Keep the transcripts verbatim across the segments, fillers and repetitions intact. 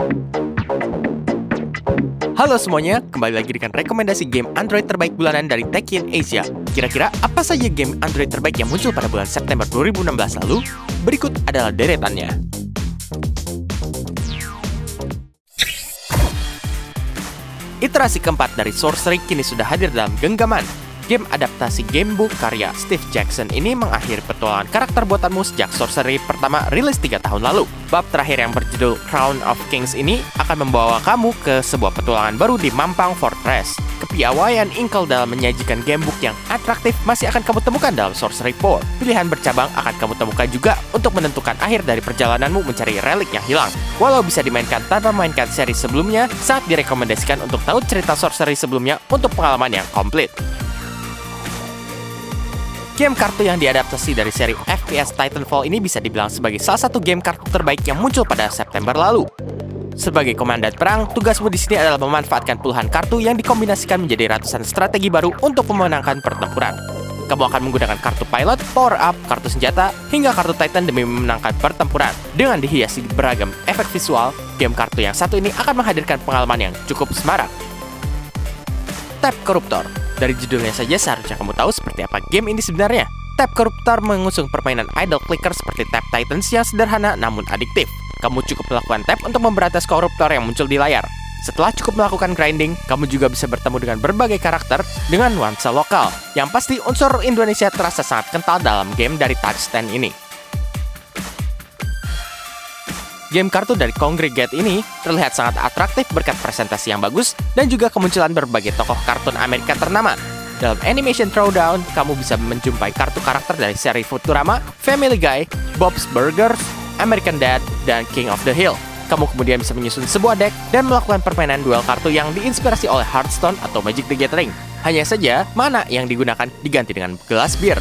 Halo semuanya, kembali lagi dengan rekomendasi game Android terbaik bulanan dari Techin Asia. Kira-kira apa saja game Android terbaik yang muncul pada bulan September dua ribu enam belas lalu? Berikut adalah deretannya. Iterasi keempat dari Sorcery kini sudah hadir dalam genggaman. Game adaptasi gamebook karya Steve Jackson ini mengakhiri petualangan karakter buatanmu sejak Sorcery pertama rilis tiga tahun lalu. Bab terakhir yang berjudul Crown of Kings ini akan membawa kamu ke sebuah petualangan baru di Mampang Fortress. Kepiawaian Inkle dalam menyajikan gamebook yang atraktif masih akan kamu temukan dalam Sorcery empat. Pilihan bercabang akan kamu temukan juga untuk menentukan akhir dari perjalananmu mencari relik yang hilang. Walau bisa dimainkan tanpa memainkan seri sebelumnya, sangat direkomendasikan untuk tahu cerita Sorcery sebelumnya untuk pengalaman yang komplit. Game kartu yang diadaptasi dari seri F P S Titanfall ini bisa dibilang sebagai salah satu game kartu terbaik yang muncul pada September lalu. Sebagai komandan perang, tugasmu di sini adalah memanfaatkan puluhan kartu yang dikombinasikan menjadi ratusan strategi baru untuk memenangkan pertempuran. Kamu akan menggunakan kartu pilot, power up, kartu senjata, hingga kartu Titan demi memenangkan pertempuran. Dengan dihiasi beragam efek visual, game kartu yang satu ini akan menghadirkan pengalaman yang cukup semarak. Tab Koruptor. Dari judulnya saja seharusnya kamu tahu seperti apa game ini sebenarnya. Tab Koruptor mengusung permainan idle clicker seperti Tab Titans yang sederhana namun adiktif. Kamu cukup melakukan tab untuk memberantas koruptor yang muncul di layar. Setelah cukup melakukan grinding, kamu juga bisa bertemu dengan berbagai karakter dengan nuansa lokal. Yang pasti unsur Indonesia terasa sangat kental dalam game dari Touchstand ini. Game kartu dari Kongregate ini terlihat sangat atraktif berkat presentasi yang bagus dan juga kemunculan berbagai tokoh kartun Amerika ternama. Dalam Animation Throwdown, kamu bisa menjumpai kartu karakter dari seri Futurama, Family Guy, Bob's Burgers, American Dad, dan King of the Hill. Kamu kemudian bisa menyusun sebuah deck dan melakukan permainan duel kartu yang diinspirasi oleh Hearthstone atau Magic the Gathering. Hanya saja, mana yang digunakan diganti dengan gelas bir.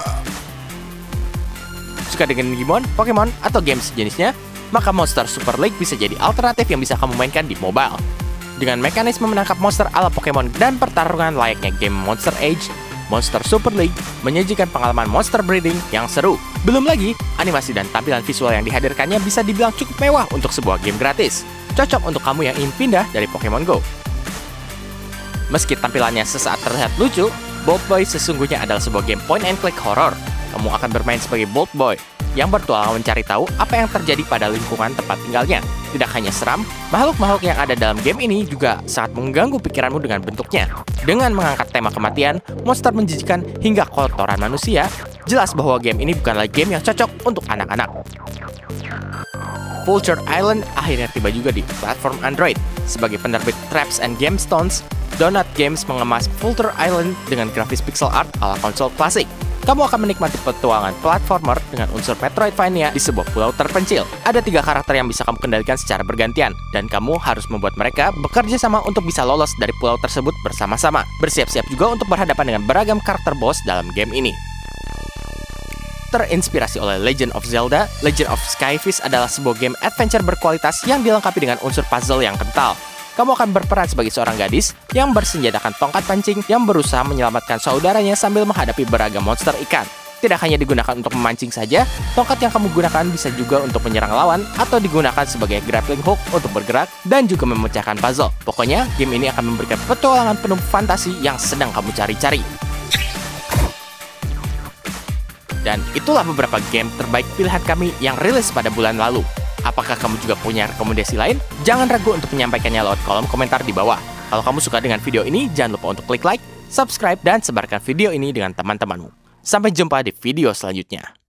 Suka dengan Digimon, Pokemon, atau game sejenisnya? Maka Monster Super League bisa jadi alternatif yang bisa kamu mainkan di mobile. Dengan mekanisme menangkap monster ala Pokemon dan pertarungan layaknya game Monster Age, Monster Super League menyajikan pengalaman monster breeding yang seru. Belum lagi, animasi dan tampilan visual yang dihadirkannya bisa dibilang cukup mewah untuk sebuah game gratis. Cocok untuk kamu yang ingin pindah dari Pokemon Go. Meski tampilannya sesaat terlihat lucu, Bolt Boy sesungguhnya adalah sebuah game point and click horror. Kamu akan bermain sebagai Bolt Boy yang bertualang mencari tahu apa yang terjadi pada lingkungan tempat tinggalnya. Tidak hanya seram, makhluk-makhluk yang ada dalam game ini juga sangat mengganggu pikiranmu dengan bentuknya. Dengan mengangkat tema kematian, monster menjijikan, hingga kotoran manusia, jelas bahwa game ini bukanlah game yang cocok untuk anak-anak. Vulture Island akhirnya tiba juga di platform Android. Sebagai penerbit Traps and Gamestones, Donut Games mengemas Vulture Island dengan grafis pixel art ala konsol klasik. Kamu akan menikmati petualangan platformer dengan unsur Metroidvania di sebuah pulau terpencil. Ada tiga karakter yang bisa kamu kendalikan secara bergantian, dan kamu harus membuat mereka bekerja sama untuk bisa lolos dari pulau tersebut bersama-sama. Bersiap-siap juga untuk berhadapan dengan beragam karakter boss dalam game ini. Terinspirasi oleh Legend of Zelda, Legend of Skyfish adalah sebuah game adventure berkualitas yang dilengkapi dengan unsur puzzle yang kental. Kamu akan berperan sebagai seorang gadis yang bersenjatakan tongkat pancing yang berusaha menyelamatkan saudaranya sambil menghadapi beragam monster ikan. Tidak hanya digunakan untuk memancing saja, tongkat yang kamu gunakan bisa juga untuk menyerang lawan atau digunakan sebagai grappling hook untuk bergerak dan juga memecahkan puzzle. Pokoknya, game ini akan memberikan petualangan penuh fantasi yang sedang kamu cari-cari. Dan itulah beberapa game terbaik pilihan kami yang rilis pada bulan lalu. Apakah kamu juga punya rekomendasi lain? Jangan ragu untuk menyampaikannya lewat kolom komentar di bawah. Kalau kamu suka dengan video ini, jangan lupa untuk klik like, subscribe, dan sebarkan video ini dengan teman-temanmu. Sampai jumpa di video selanjutnya.